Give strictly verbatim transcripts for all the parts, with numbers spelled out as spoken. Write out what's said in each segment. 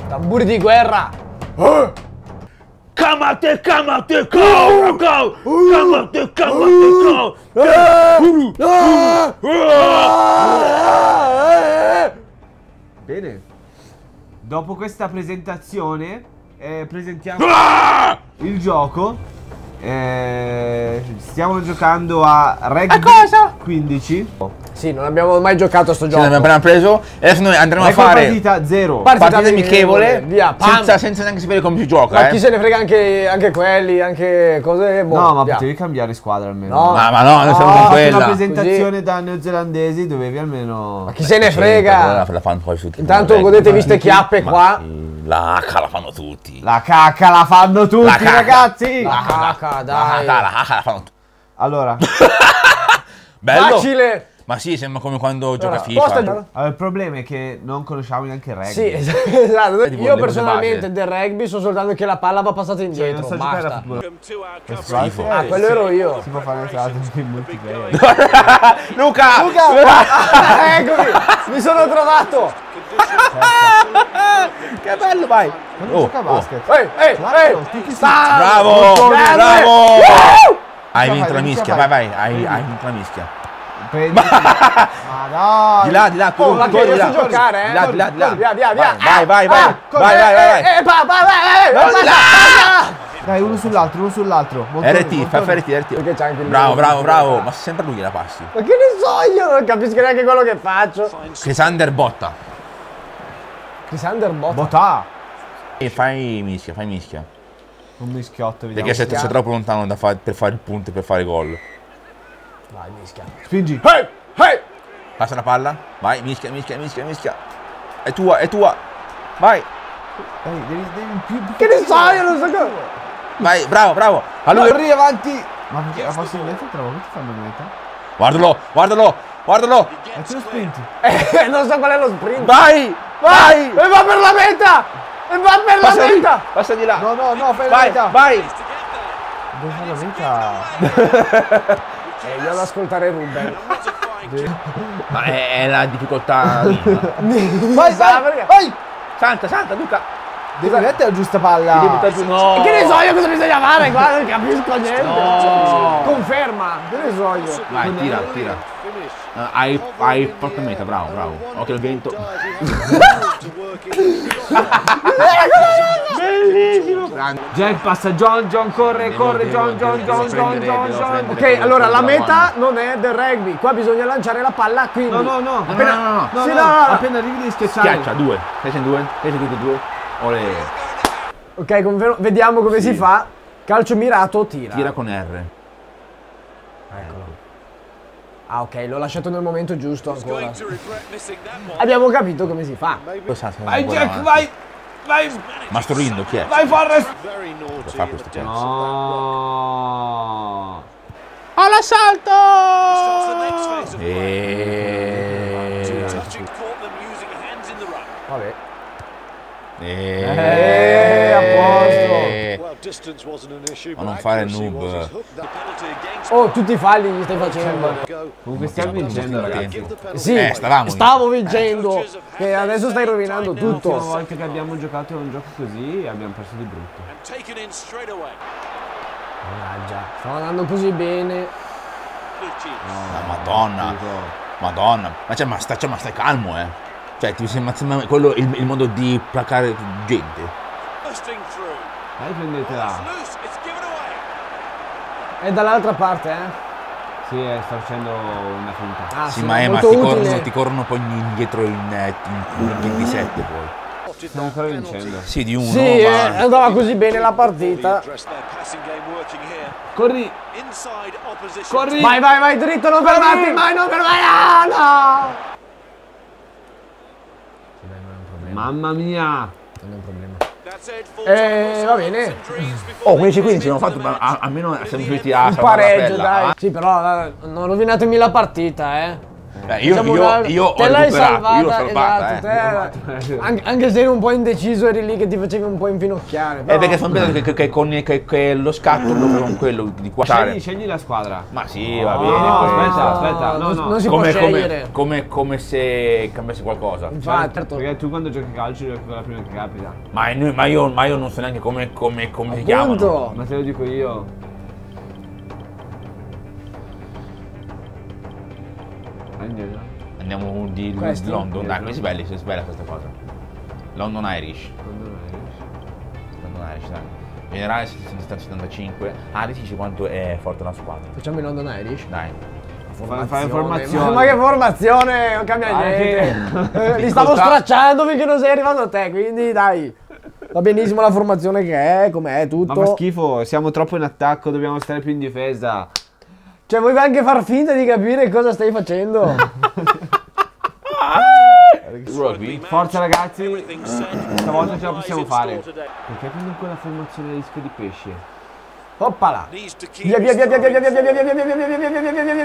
Tamburi di guerra. Eh. Camate, camate, go, go! Camate, camate, go! Bene. Dopo questa presentazione, eh, presentiamo il gioco. Eh, stiamo giocando a Rugby a cosa? quindici. Sì, non abbiamo mai giocato a sto Sì, gioco. l'abbiamo appena preso e adesso noi andremo Ecco a fare partita zero. Partita partita amichevole, via, pam. senza, senza neanche sapere come si gioca. Ma eh. chi se ne frega, anche, anche quelli, anche cose. Boh, No, ma via. potevi cambiare squadra almeno. No. Ma, ma no, noi siamo No, con Una quella. presentazione da neozelandesi dovevi almeno. Ma chi se ne Sì, frega? la fanno poi su tutti. Intanto Ma- godetevi ma- ste chiappe ma qua. sì, la H la fanno tutti. La cacca la fanno tutti, La cacca. ragazzi! La cacca, La dai. H, la H la fanno tutti. Allora, Bello. Facile. Ma sì, sembra come quando gioca Allora, FIFA. posta- allora, il problema è che non conosciamo neanche il rugby. Sì, esatto. Di Io le personalmente cose del rugby so soltanto che la palla va passata Cioè, indietro. non so giocare a Basta. football. Schifo. Ah, quello ero io. Si può fare entrate in multiplayer. Luca! Eccomi, mi sono trovato. Che bello, vai! Non Oh, gioca a oh. basket. Ehi, ehi, Claro, ehi. tiki Sta- Bravo! Grande. Bravo! Hai Vai, vinto la vai, mischia, vai. vai, vai, hai, hai vinto la mischia. Prendi. Ma dai! Di là, di là, Oh, corri, ma che corri, io di so là. giocare, eh? Di là, di là, di là. Via, via, via. Vai, vai, vai, Ah, vai, vai, vai, vai. Eh, eh, pa, pa, vai, vai, vai, vai. Dai, uno sull'altro, uno sull'altro. Montone, R T, fai montone. fare R T, R T. Perché c'è anche il Bravo, mio- bravo, bravo. Ma sempre lui la passi. Ma che ne so io, non capisco neanche quello che faccio. Crisander botta. Crisander Botta. Botà! E fai mischia, fai mischia. Un mischiotto, vediamo. Perché sei, mischia. sei troppo lontano da fare- per fare il punto e per fare gol. Vai, mischia. Spingi. Hey, hey. Passa la palla. Vai, mischia, mischia, mischia, mischia. È tua, è tua. Vai, Dai, devi, devi più, più Che ne so io, non so cosa. vai, bravo, bravo. A lui. Corri avanti! Ma perché la possibilità te la vuoi fanno meta? Guardalo, guardalo, guardalo. Ma tu lo spinti. Eh, non so qual è lo sprint. Vai, vai. E va per la meta! E va per la Passa di, meta! passa di là. No, no, no, fai la Vai, meta! vai. Devi fare la meta! E io ad ascoltare Ruben. Ma è, è la difficoltà mia. Vai, Sa, vai, perché- vai! Santa, Santa, Luca. Devi mettere la giusta Ti devi palla! buttare giù. No. Che ne so io cosa bisogna fare qua? Non capisco niente. No. Conferma. Che ne so io. Vai, tira, tira. Uh, hai, hai porta meta, bravo, bravo. Occhio al vento. Bellissimo. Jack passa John, John corre, corre, John, John, John, John, John, John. Ok, allora la meta non è del rugby. Qua bisogna lanciare la palla, quindi. No, no, no, Appena- no, no, no. no, Sì, no, no, no, no. appena arrivi devi schiacciare. Schiaccia, due. Sei in due? Sei tutti e due? Olè. Ok, confer- vediamo come si fa. Calcio mirato, tira. Tira con R. Ah, ok, l'ho lasciato nel momento giusto ancora. Abbiamo capito come si fa. Vai Jack, vai! Vai! Mastroindo, chi è? Vai Forrest! Che fa queste cose? No! All'assalto! E... Vabbè. E... a posto. Ma non fare noob. Oh, tutti i falli gli stai facendo. Comunque stiamo vincendo, ragazzi. Sì, Eh, stavamo. stavo vincendo. Che adesso stai rovinando L'ultima tutto. volta che abbiamo giocato a un gioco così abbiamo perso di brutto. Mannaggia, stavo andando così bene. La Madonna. Madonna. Ma, cioè, ma, sta, cioè, ma stai calmo, eh. Cioè, ti sembra, sembra quello il, il modo di placare gente. Dai, prendetela. È dall'altra parte, eh. Sì, eh, sto facendo una finta. Ah, Sì, ma, eh, ma molto ti, utile. corrono, ti corrono poi indietro in, eh, in, in ventisette poi. Stiamo ancora vincendo. Sì, di uno, Sì, eh, ma... andava così bene la partita. Corri! Corri! Vai, vai, vai, dritto, non fermarti, mai, non fermarti. Ah, no! Mamma mia! Non è un problema. Eh, va bene. Oh, quindici quindici, abbiamo fatto, a- almeno siamo riusciti a Un salvare la pareggio, pella, dai. eh. Sì, però eh, non rovinatemi la partita, eh. Eh, io, Diciamo io, una- io ho te l'hai recuperato, salvata, io l'ho salvata, esatto, eh. te- anche, anche se eri un po' indeciso, eri lì che ti facevi un po' infinocchiare. Eh, Però... perché sono pensato che, che, che con che, che lo scatto lo con quello di qua. Scegli, scegli la squadra. Ma sì, va No, bene. aspetta, questo. aspetta, no, non, no. non si Come, può come, scegliere. come, come se cambiasse qualcosa. Infatti, certo. Perché tu quando giochi calcio giochi con la prima che capita. Ma, noi- ma io, ma io non so neanche come, come, come si chiamano. Appunto. Ma te lo dico io. Andiamo. Andiamo di, di Questi? London. Dai, questi belli, questa è bella questa cosa. London Irish. London Irish, dai. Generale settecentosettantacinque. Ah, dici quanto è forte la squadra. Facciamo i London Irish? Dai. Fai, fai informazione. Ma, ma che formazione, non cambia Ah, niente. che- Eh, li stavo stracciando finché non sei arrivato a te, quindi dai. Va benissimo la formazione che è, com'è, tutto. Ma fa schifo, siamo troppo in attacco, dobbiamo stare più in difesa. Cioè, vuoi anche far finta di capire cosa stai facendo? Rugby. Forza ragazzi, stavolta ce la possiamo fare. Perché prendi quella formazione a rischio di pesce? Oppala. Via via via via via via via via via via via via via via via via via via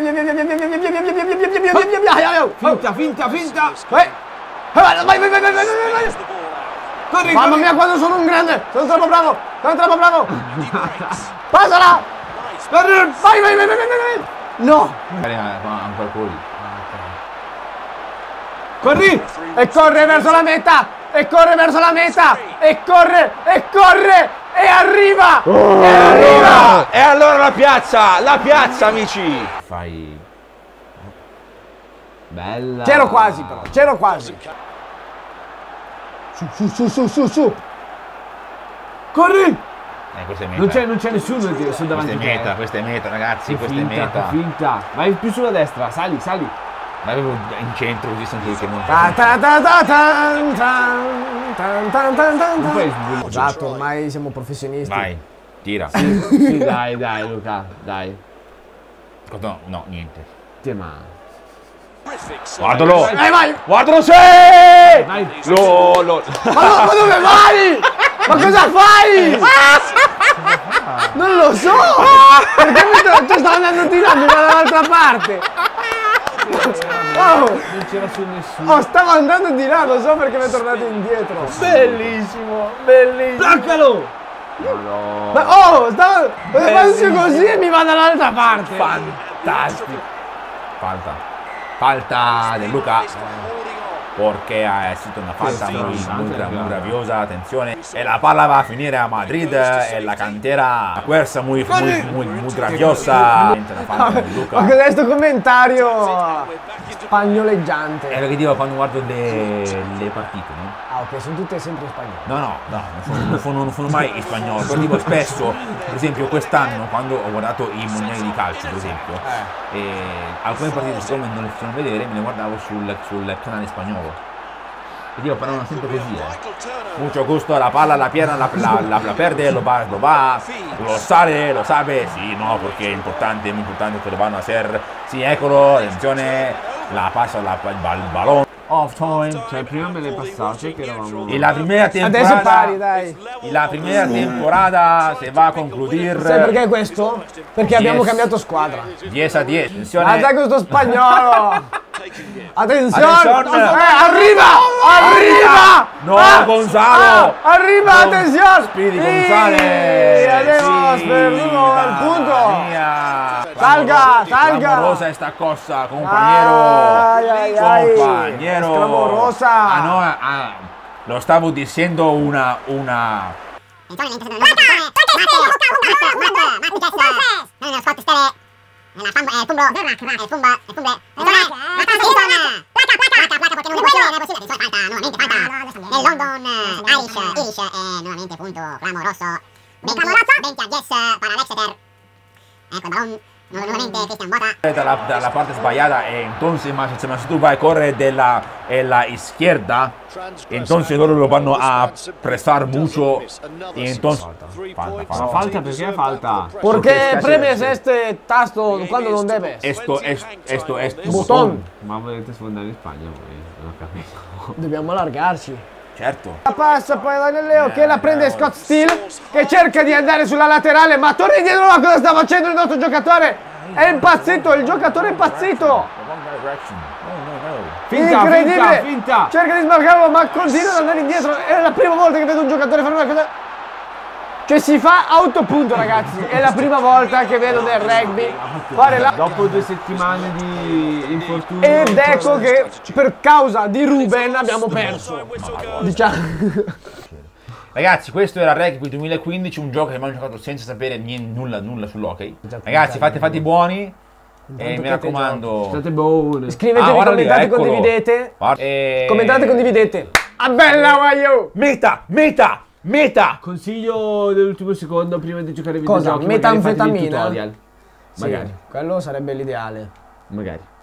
via. Finta, finta, finta! Vai vai vai vai vai vai. Corri, Mamma corri! mia, quando sono un grande! Sono troppo bravo! Sono troppo bravo! Passala! Vai vai vai vai vai vai! No! Ancora quelli. Corri! E corre verso la meta! E corre verso la meta! E corre! E corre! E arriva! E arriva! E allora la piazza! La piazza, amici! Fai. Bella! C'ero quasi però, c'ero quasi! Su su su su su su! Corri! Eh, questa è meta. Non c'è, non c'è nessuno su Questa davanti è a te. meta, questa è meta, ragazzi, Che questa finta, è meta. che finta! Vai più sulla destra, sali, sali! Ma avevo in centro così senti che non. Ta ta ta ta tan, tan, tan, tan, tan, tan, Non puoi tan. sbullare. Esatto, ormai siamo professionisti. Vai, tira. Sì, dai, dai, Luca, dai. No, no, niente. Te ma. Guardalo! Eh vai! Guardalo se! Vai! Lo, lo. Ma, no, ma dove vai? Ma cosa fai? Non lo so! Perché mi sto, cioè, stavo andando tirando dall'altra parte! Oh, Non c'era su nessuno. oh, stavo andando di là, lo so perché mi è tornato indietro! Bellissimo, bellissimo! Placcalo! Ma oh, stavo faccio così e mi va dall'altra parte! Fantastico! Falta. Falta del Luca. Perché è stata una falta Sì, muy, sì, muy, sì, muy sì. graviosa, attenzione. E la palla va a finire a Madrid e la cantera. La fuerza muy, muy, muy, muy graviosa. Una falta del Luca. Ma cos'è sto commentario spagnoleggiante? È lo che dico quando guardo le, le partite, no? Ah ok, sono tutte sempre spagnole. No, no, no, non sono, non sono- non sono mai in spagnolo. Però dico spesso, per esempio quest'anno, quando ho guardato i mondiali di calcio, per esempio, Eh. e alcune partite siccome non le facevano vedere, me le guardavo sul, sul canale spagnolo. E dico, parlano sempre così, eh. Mucho gusto, la palla, la pierna, la, la, la, la perde, lo va, lo va, lo sale, lo sabe, sí, no, porque es importante, muy importante que lo van a hacer. Sí, eccolo, attenzione, la passa la, il, il balón. Off time. Cioè, prima me le passate che eravamo. Y la primera temporada. Adesso pari, dai. Y la primera temporada se va a concluir. Sai perché questo? Perché abbiamo Yes. cambiato squadra. dieci a dieci. Attenzione. Guarda questo spagnolo! Attenzione! Attenzione. Eh, arriva! Arriva! No, Ah, Gonzalo! ah, arriva, Gon- attenzione! Speedy Sì, González! abbiamo Sì, perduto il mamma punto! mia. Salga, Clamorosa- salga. Clamorosa esta cosa, compañero! Ay, ay, ay. Compañero! Es clamorosa. Ah, no, ah, lo stavo dicendo una... una... Nel London Irish, Irish è nuovamente punto clamoroso. venti a dieci per l'Exeter. Ecco il ballon, nuovamente Christian Bota. Dalla, dalla parte sbagliata e entonces ma, ma se tu vai a correre della la izquierda entonces loro lo vanno a pressar mucho y entonces falta, Ma falta. falta perché è falta? Perché premes este tasto quando non debes. Esto es esto es Botón. Ma volete sfondare in Spagna voi? Non ho capito. Dobbiamo allargarci. certo. La passa poi da Leo che la prende Scott Steele che cerca di andare sulla laterale ma torna indietro, ma cosa sta facendo il nostro giocatore? È impazzito, il giocatore è impazzito! direction. No, no, no. Finta, Incredibile! finta, finta. Cerca di smarcarlo, ma continua ad andare indietro. È la prima volta che vedo un giocatore fare una cosa. Cioè si fa autopunto, ragazzi. È la prima volta che vedo nel rugby fare la. Dopo due settimane di infortunio. Ed ecco che per causa di Ruben abbiamo perso. Diciamo. Ragazzi, questo era Rugby duemilaquindici, un gioco che abbiamo giocato senza sapere niente, nulla, nulla sull'hockey. Ragazzi, fate fate i buoni. E mi raccomando. State buone. Iscrivetevi, Ah, guarda lì, commentate, eccolo. condividete. Guarda- e- Commentate, condividete. A bella, waio! Meta, meta, meta. Consiglio dell'ultimo secondo prima di giocare ai Cosa? videogiochi. magari fatevi il Metanfetamina? tutorial. Sì, Magari, quello sarebbe l'ideale. magari.